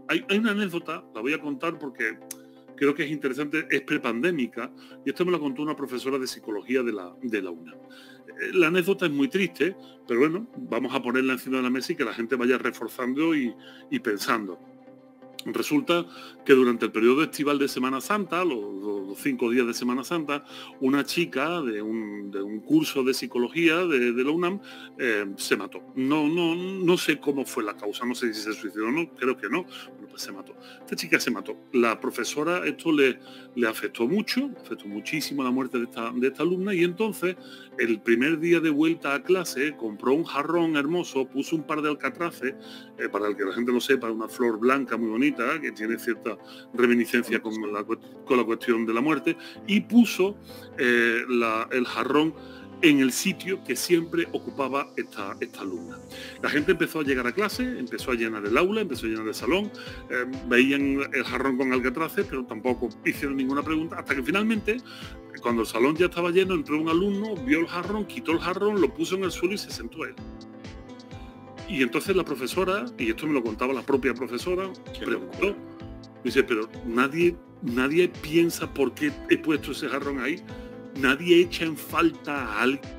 Hay una anécdota, la voy a contar porque creo que es interesante, es prepandémica, y esto me lo contó una profesora de psicología de la UNAM. La anécdota es muy triste, pero bueno, vamos a ponerla encima de la mesa y que la gente vaya reforzando y pensando. Resulta que durante el periodo estival de Semana Santa, los 5 días de Semana Santa, una chica de un curso de psicología de la UNAM se mató. No sé cómo fue la causa, no sé si se suicidó o no, creo que no, bueno, pues se mató. Esta chica se mató. La profesora, esto le afectó mucho, afectó muchísimo la muerte de esta alumna, y entonces el primer día de vuelta a clase compró un jarrón hermoso, puso un par de alcatraces, para el que la gente lo sepa, una flor blanca muy bonita, que tiene cierta reminiscencia con la cuestión de la muerte, y puso el jarrón en el sitio que siempre ocupaba esta alumna. La gente empezó a llegar a clase, empezó a llenar el aula, empezó a llenar el salón, veían el jarrón con alcatraces, pero tampoco hicieron ninguna pregunta, hasta que finalmente, cuando el salón ya estaba lleno, entró un alumno, vio el jarrón, quitó el jarrón, lo puso en el suelo y se sentó él. Y entonces la profesora, y esto me lo contaba la propia profesora, preguntó, dice, pero nadie piensa por qué he puesto ese jarrón ahí, nadie echa en falta a alguien